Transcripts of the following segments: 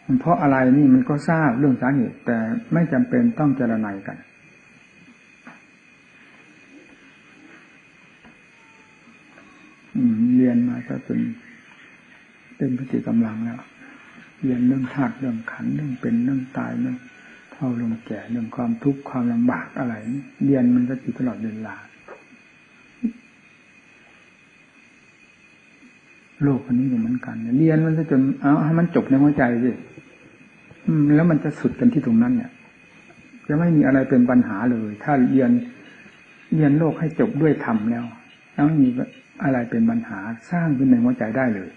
เพราะอะไรนี่มันก็ทราบเรื่องสาเหตุแต่ไม่จำเป็นต้องเจรไนกันเรียนมาก็จนเป็นพฤติกำลังแล้วเรียนเรื่องธาตุเรื่องขันธ์เรื่องเป็นเรื่องตายเรื่องเฒ่าลงแก่เรื่องความทุกข์ความลำบากอะไรเรียนมันก็อยู่ตลอดเวลาโลกอันนี้ก็เหมือนกันเรียนมันจะจนเอาให้มันจบในหัวใจสิแล้วมันจะสุดกันที่ตรงนั้นเนี่ยจะไม่มีอะไรเป็นปัญหาเลยถ้าเรียนโลกให้จบด้วยธรรมแล้วไม่มีอะไรเป็นปัญหาสร้างขึ้นในหัวใจได้เลย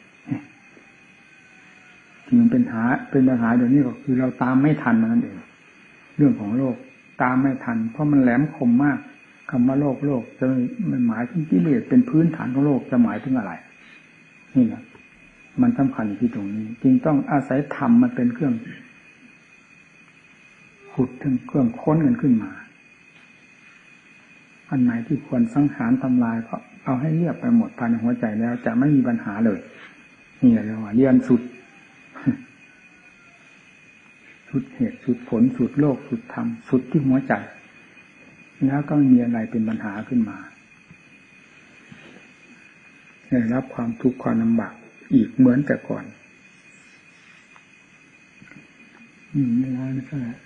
ที่มันเป็นปัญหาเดี๋ยวนี้ก็คือเราตามไม่ทันนั่นเองเรื่องของโลกตามไม่ทันเพราะมันแหลมคมมากคำว่าโลกจะไม่หมายถึงกิเลสเป็นพื้นฐานของโลกจะหมายถึงอะไรนี่แหละมันสำคัญที่ตรงนี้จึงต้องอาศัยธรรมมันเป็นเครื่องขุดถึงเครื่องค้นกันขึ้นมาอันไหนที่ควรสังหารทำลายก็เอาให้เรียบไปหมดภายในหัวใจแล้วจะไม่มีปัญหาเลยนี่แหละเรียกว่าเรียนสุดเหตุสุดผลสุดโลกสุดธรรมสุดที่หัวใจแล้วก็มีอะไรเป็นปัญหาขึ้นมาได้รับความทุกข์ความลำบากอีกเหมือนแต่ก่อนเวลาไม่เท่าไหร่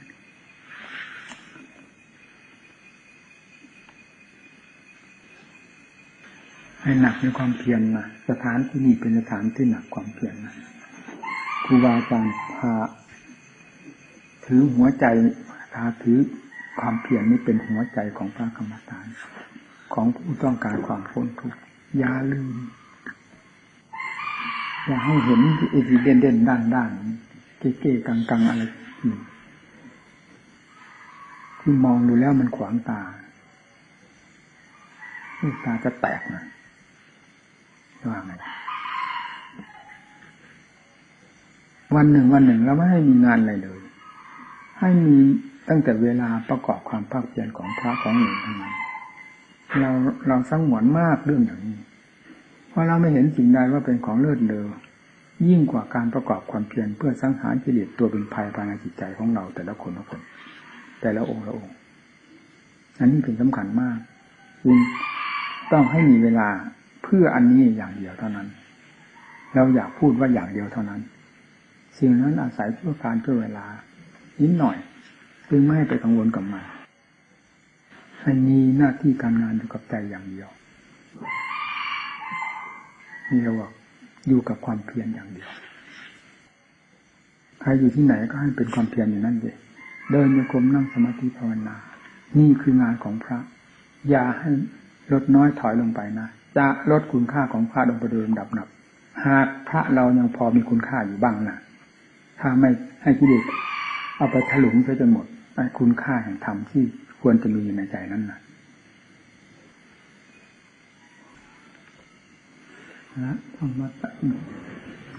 ให้หนักในความเพียรนะสถานที่นี้เป็นสถานที่หนักความเพียรนะครูบาอาจารย์พาถือหัวใจถือความเพียรนี้เป็นหัวใจของพระกรรมฐานของผู้ต้องการความพ้นทุกข์อย่าลืมอย่าให้เห็นที่เด่นๆด้านๆเก๋ๆกังๆอะไรที่มองดูแล้วมันขวางตาตาจะแตกนะว่าไงวันหนึ่งเราไม่ให้มีงานอะไรเลยให้มีตั้งแต่เวลาประกอบความภาคเพียรของพระของหนึ่งทั้งนั้นเราสงวนมากเรื่องอย่างนี้เพราะเราไม่เห็นสิ่งใดว่าเป็นของเลิศเลอยิ่งกว่าการประกอบความเพียรเพื่อสังหารกิเลสตัวเป็นภัยภายในจิตใจของเราแต่ละคนแต่ละองค์ละองค์อันนี้เป็นสำคัญมากจึงต้องให้มีเวลาเพื่ออันนี้อย่างเดียวเท่านั้นเราอยากพูดว่าอย่างเดียวเท่านั้นสิ่งนั้นอาศัยเพื่อการเพื่อเวลานิดหน่อยจึงไม่ให้ไปกังวลกับมันให้มีหน้าที่การงานอยู่กับใจอย่างเดียวนี่เราบอกอยู่กับความเพียรอย่างเดียวใครอยู่ที่ไหนก็ให้เป็นความเพียรอย่างนั้นเลยเดินโยกมนั่งสมาธิภาวนานี่คืองานของพระอย่าให้ลดน้อยถอยลงไปนะจะลดคุณค่าของพระลงไปโดยลำดับนับหากพระเรายังพอมีคุณค่าอยู่บ้างนะถ้าไม่ให้กิเลสเอาไปถลุงซะจนหมดไอ้คุณค่าแห่งธรรมที่ควรจะมีในใจนั้นนะธรรมะ